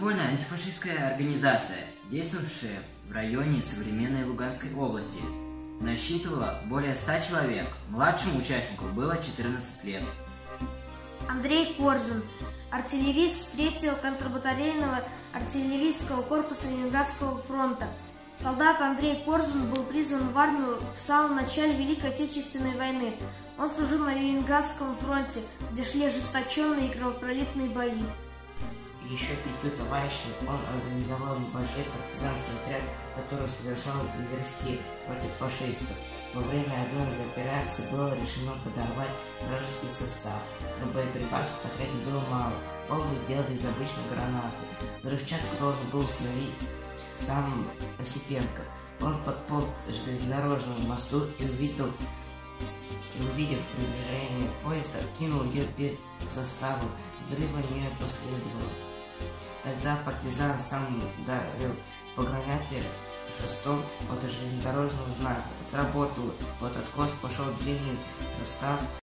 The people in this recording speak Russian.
подпольная антифашистская организация, действовавшая в районе современной Луганской области, насчитывала более 100 человек. Младшему участнику было 14 лет. Андрей Корзун, артиллерист 3-го контрбатарейного артиллерийского корпуса Ленинградского фронта. Солдат Андрей Корзун был призван в армию в самом начале Великой Отечественной войны. Он служил на Ленинградском фронте, где шли ожесточенные и кровопролитные бои. Еще 5 товарищами он организовал небольшой партизанский отряд, который совершал диверсии против фашистов. Во время одной из операций было решено подорвать вражеский состав, но боеприпасов в отряде было мало. Бомбу сделали из обычной гранаты. Взрывчатку должен был установить сам Осипенко. Он подполз к железнодорожному мосту и увидев приближение поезда, кинул ее перед составом. Взрыва не последовало. Тогда партизан сам ударил по гранате шестом от железнодорожного знака. Сработало. Под откос пошел длинный состав